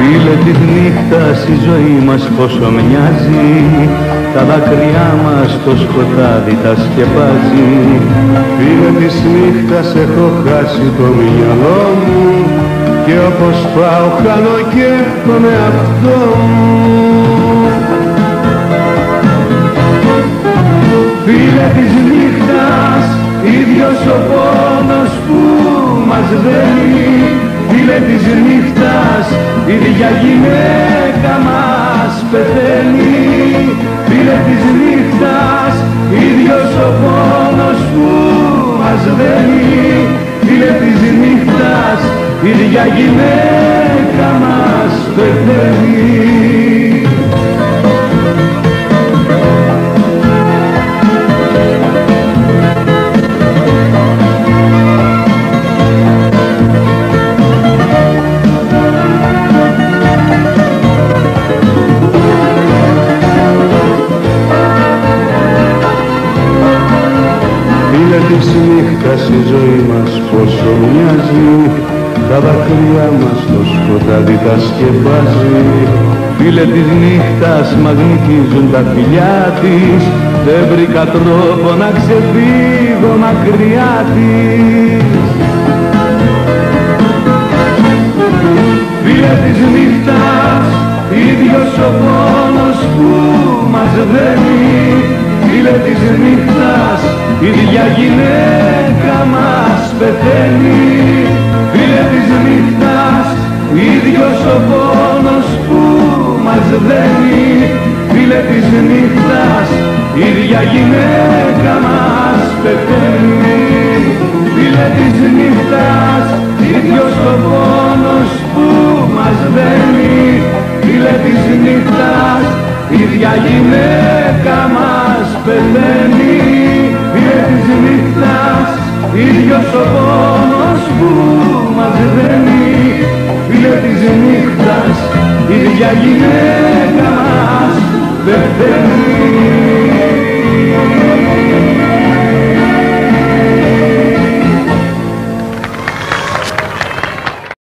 Φίλε της νύχτας η ζωή μας πόσο μοιάζει, τα δάκρυά μας το σκοτάδι τα σκεπάζει. Φίλε της νύχτας έχω χάσει το μυαλό μου και όπως πάω χάνω και τον εαυτό μου. Φίλε της νύχτας, ίδιος ο πόνος που μας δένει. Φίλε της νύχτας, ίδια γυναίκα μας πεθαίνει. Φίλε της νύχτας, ίδιος ο πόνος που μας δένει. Φίλε της νύχτας, ίδια γυναίκα μας πεθαίνει. Φίλε της νύχτας η ζωή μας πόσο μοιάζει, τα δάκρυά μας το σκοτάδι τα σκεπάζει. Φίλε της νύχτας μαγνητίζουν τα φιλιά της, δεν βρήκα τρόπο να ξεφύγω μακριά της. Φίλε της νύχτας, ίδιος ο πόνος που μας δένει. Φίλε της νύχτας, ίδια γυναίκα μας πεθαίνει. Φίλε της νύχτας, ίδιος ο πόνος που μας δένει. Φίλε της νύχτας, ίδια γυναίκα μας πεθαίνει. Φίλε της νύχτας, ίδιος ο πόνος που μας δένει. Φίλε της νύχτας, ίδια γυναίκα μας πεθαίνει. Φίλε της νύχτας, ίδιος ο πόνος που μας δένει. Φίλε της νύχτας, ίδια γυναίκα μας πεθαίνει.